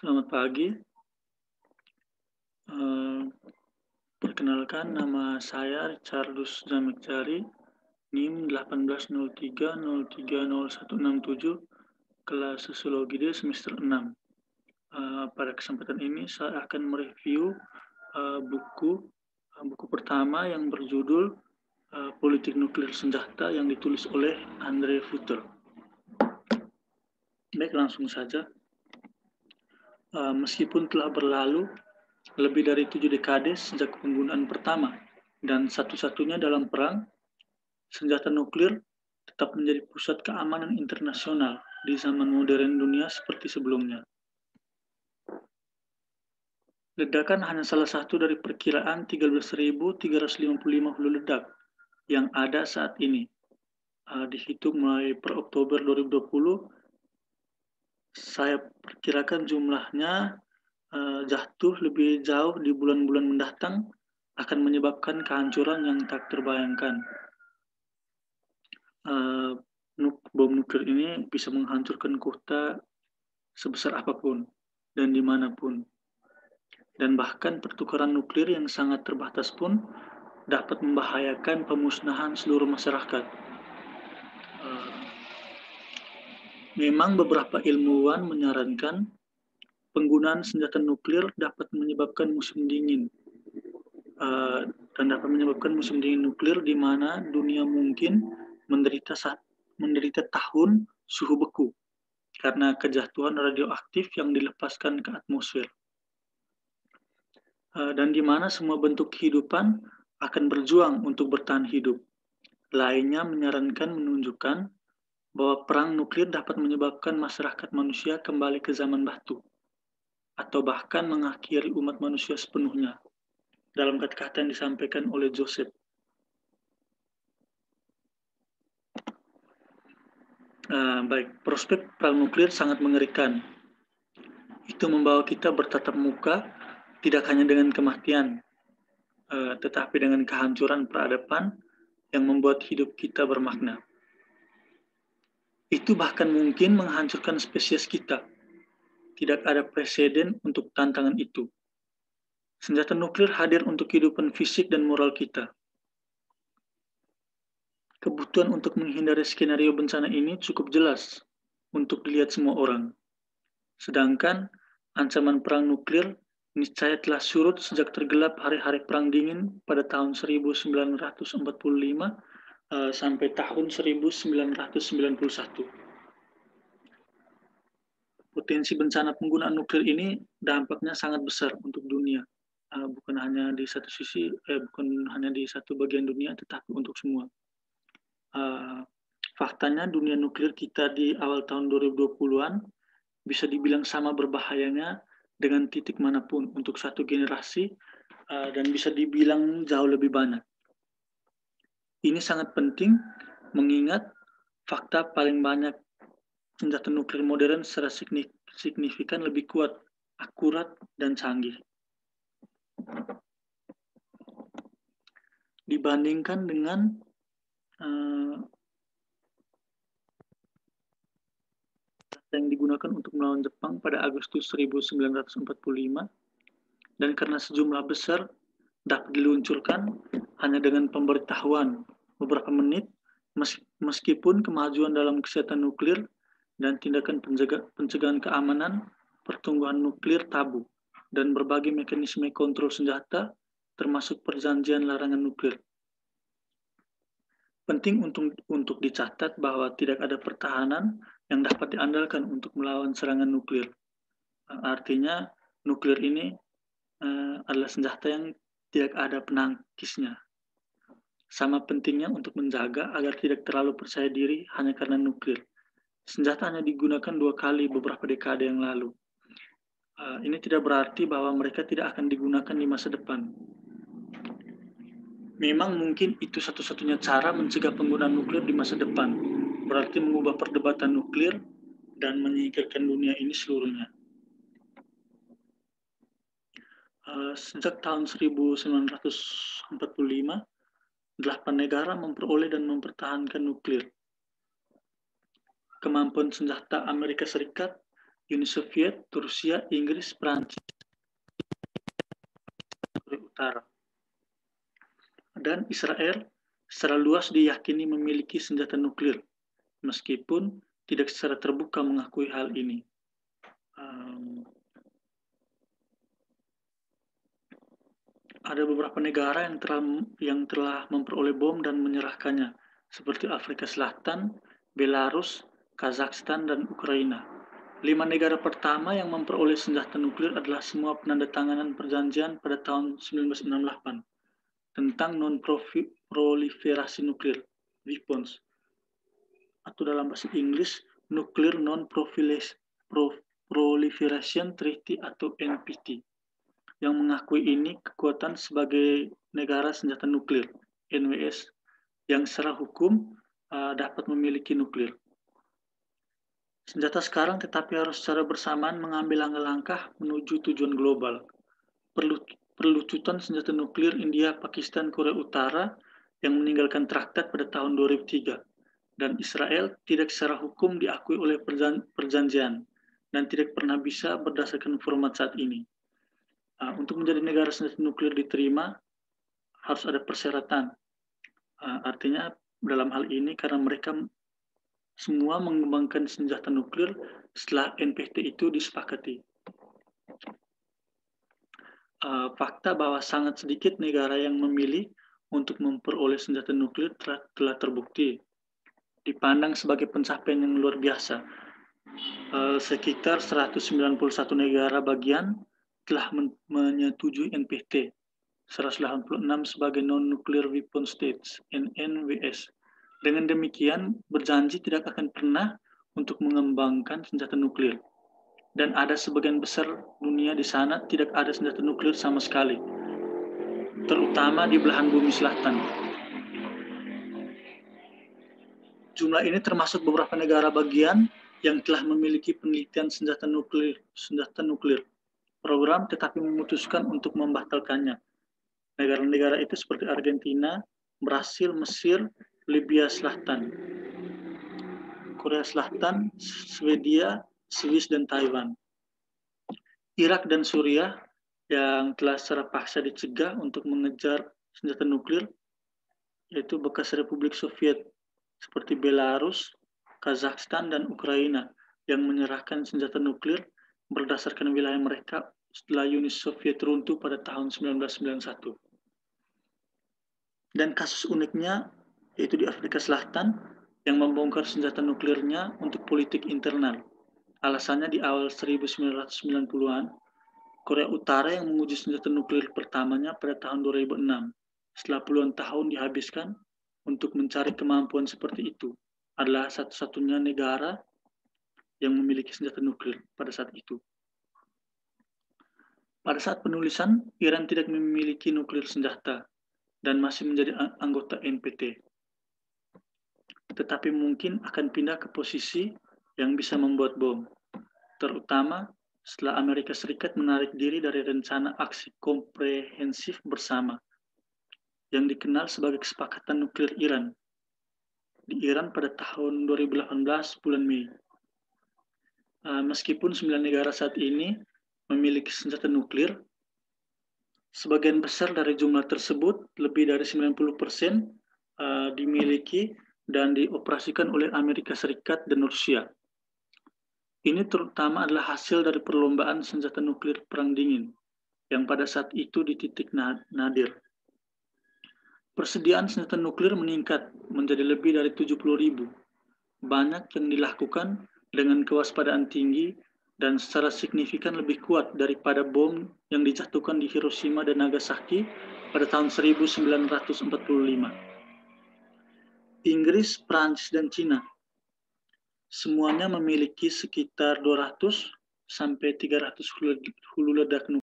Selamat pagi. Eee, Perkenalkan nama saya Richardus Zamekjari, NIM 1803030167, kelas Sosiologi D semester 6. Pada kesempatan ini saya akan mereview, buku pertama yang berjudul, Politik Nuklir Senjata yang ditulis oleh Andre Futter. Baik, langsung saja. Meskipun telah berlalu lebih dari 7 dekade sejak penggunaan pertama dan satu-satunya dalam perang, senjata nuklir tetap menjadi pusat keamanan internasional di zaman modern dunia seperti sebelumnya. Ledakan hanya salah satu dari perkiraan 13.355 hulu ledak yang ada saat ini. Dihitung mulai per Oktober 2020, saya perkirakan jumlahnya jatuh lebih jauh di bulan-bulan mendatang akan menyebabkan kehancuran yang tak terbayangkan. Bom nuklir ini bisa menghancurkan kota sebesar apapun dan dimanapun. Dan bahkan pertukaran nuklir yang sangat terbatas pun dapat membahayakan pemusnahan seluruh masyarakat. Memang beberapa ilmuwan menyarankan penggunaan senjata nuklir dapat menyebabkan musim dingin, dan dapat menyebabkan musim dingin nuklir di mana dunia mungkin menderita tahun suhu beku karena kejatuhan radioaktif yang dilepaskan ke atmosfer. Dan di mana semua bentuk kehidupan akan berjuang untuk bertahan hidup. Lainnya menunjukkan bahwa perang nuklir dapat menyebabkan masyarakat manusia kembali ke zaman batu, atau bahkan mengakhiri umat manusia sepenuhnya, dalam kata-kata yang disampaikan oleh Joseph. Baik, prospek perang nuklir sangat mengerikan. Itu membawa kita bertatap muka tidak hanya dengan kematian, tetapi dengan kehancuran peradaban yang membuat hidup kita bermakna. Itu bahkan mungkin menghancurkan spesies kita. Tidak ada preseden untuk tantangan itu. Senjata nuklir hadir untuk kehidupan fisik dan moral kita. Kebutuhan untuk menghindari skenario bencana ini cukup jelas untuk dilihat semua orang. Sedangkan ancaman perang nuklir niscaya telah surut sejak tergelap hari-hari perang dingin pada tahun 1945 sampai tahun 1991. Potensi bencana penggunaan nuklir ini dampaknya sangat besar untuk dunia. Bukan hanya di satu bagian dunia, tetapi untuk semua. Faktanya dunia nuklir kita di awal tahun 2020-an bisa dibilang sama berbahayanya dengan titik manapun untuk satu generasi, dan bisa dibilang jauh lebih banyak. Ini sangat penting mengingat fakta paling banyak senjata nuklir modern secara signifikan lebih kuat, akurat, dan canggih. Dibandingkan dengan yang digunakan untuk melawan Jepang pada Agustus 1945, dan karena sejumlah besar dapat diluncurkan hanya dengan pemberitahuan beberapa menit, meskipun kemajuan dalam kesehatan nuklir dan tindakan pencegahan keamanan pertumbuhan nuklir tabu dan berbagai mekanisme kontrol senjata termasuk perjanjian larangan nuklir. Penting untuk dicatat bahwa tidak ada pertahanan yang dapat diandalkan untuk melawan serangan nuklir. Artinya nuklir ini adalah senjata yang tidak ada penangkisnya. Sama pentingnya untuk menjaga agar tidak terlalu percaya diri hanya karena nuklir. Senjata hanya digunakan 2 kali beberapa dekade yang lalu. Ini tidak berarti bahwa mereka tidak akan digunakan di masa depan. Memang mungkin itu satu-satunya cara mencegah penggunaan nuklir di masa depan, berarti mengubah perdebatan nuklir dan menyingkirkan dunia ini seluruhnya. Sejak tahun 1945, 8 negara memperoleh dan mempertahankan nuklir. Kemampuan senjata Amerika Serikat Uni Soviet, Rusia, Inggris, Prancis, Korea Utara. Dan Israel secara luas diyakini memiliki senjata nuklir, meskipun tidak secara terbuka mengakui hal ini. Ada beberapa negara yang telah memperoleh bom dan menyerahkannya, seperti Afrika Selatan, Belarus, Kazakhstan, dan Ukraina. 5 negara pertama yang memperoleh senjata nuklir adalah semua penandatanganan perjanjian pada tahun 1968 tentang non-proliferasi nuklir, weapons, atau dalam bahasa Inggris, Nuclear Non-Proliferation Treaty atau NPT, yang mengakui ini kekuatan sebagai negara senjata nuklir, NWS, yang secara hukum dapat memiliki nuklir. Senjata sekarang tetapi harus secara bersamaan mengambil langkah-langkah menuju tujuan global. Perlucutan senjata nuklir India, Pakistan, Korea Utara yang meninggalkan traktat pada tahun 2003, dan Israel tidak secara hukum diakui oleh perjanjian dan tidak pernah bisa berdasarkan format saat ini. Untuk menjadi negara senjata nuklir diterima harus ada persyaratan. Artinya dalam hal ini karena mereka semua mengembangkan senjata nuklir setelah NPT itu disepakati. Fakta bahwa sangat sedikit negara yang memilih untuk memperoleh senjata nuklir telah terbukti, dipandang sebagai pencapaian yang luar biasa. Sekitar 191 negara bagian telah menyetujui NPT, 186 sebagai Non-Nuclear Weapon States, NNWS. Dengan demikian, berjanji tidak akan pernah untuk mengembangkan senjata nuklir. Dan ada sebagian besar dunia di sana tidak ada senjata nuklir sama sekali, terutama di belahan bumi selatan. Jumlah ini termasuk beberapa negara bagian yang telah memiliki penelitian senjata nuklir program tetapi memutuskan untuk membatalkannya. Negara-negara itu seperti Argentina, Brasil, Mesir, Libya Selatan, Korea Selatan, Swedia, Swiss, dan Taiwan. Irak dan Suriah yang telah secara paksa dicegah untuk mengejar senjata nuklir, yaitu bekas Republik Soviet seperti Belarus, Kazakhstan, dan Ukraina yang menyerahkan senjata nuklir berdasarkan wilayah mereka setelah Uni Soviet runtuh pada tahun 1991. Dan kasus uniknya yaitu di Afrika Selatan yang membongkar senjata nuklirnya untuk politik internal. Alasannya di awal 1990-an, Korea Utara yang menguji senjata nuklir pertamanya pada tahun 2006, setelah puluhan tahun dihabiskan untuk mencari kemampuan seperti itu, adalah satu-satunya negara yang memiliki senjata nuklir pada saat itu. Pada saat penulisan, Iran tidak memiliki nuklir senjata dan masih menjadi anggota NPT. Tetapi mungkin akan pindah ke posisi yang bisa membuat bom, terutama setelah Amerika Serikat menarik diri dari rencana aksi komprehensif bersama yang dikenal sebagai Kesepakatan Nuklir Iran di Iran pada tahun 2018 bulan Mei. Meskipun 9 negara saat ini memiliki senjata nuklir, sebagian besar dari jumlah tersebut, lebih dari 90%, dimiliki dan dioperasikan oleh Amerika Serikat dan Rusia. Ini terutama adalah hasil dari perlombaan senjata nuklir Perang Dingin, yang pada saat itu di titik nadir. Persediaan senjata nuklir meningkat menjadi lebih dari 70.000. Banyak yang dilakukan dengan kewaspadaan tinggi dan secara signifikan lebih kuat daripada bom yang dijatuhkan di Hiroshima dan Nagasaki pada tahun 1945. Inggris, Prancis, dan Cina semuanya memiliki sekitar 200 sampai 300 hulu ledak nuklir.